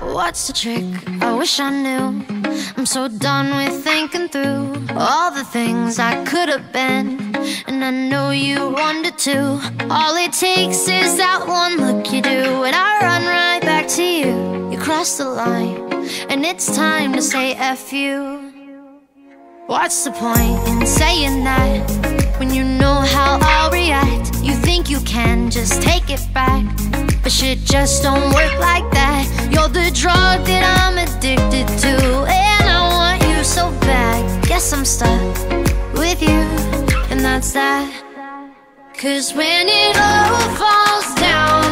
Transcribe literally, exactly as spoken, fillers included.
What's the trick? I wish I knew. I'm so done with thinking through all the things I could have been, and I know you wanted to. All it takes is that one look you do, and I run right back to you. You cross the line, and it's time to say F you. What's the point in saying that when you know how I'll react? You think you can just take it back, but shit just don't work like that. You're the drug that I'm addicted to, and I want you so bad. Guess I'm stuck with you, and that's that. Cause when it all falls down,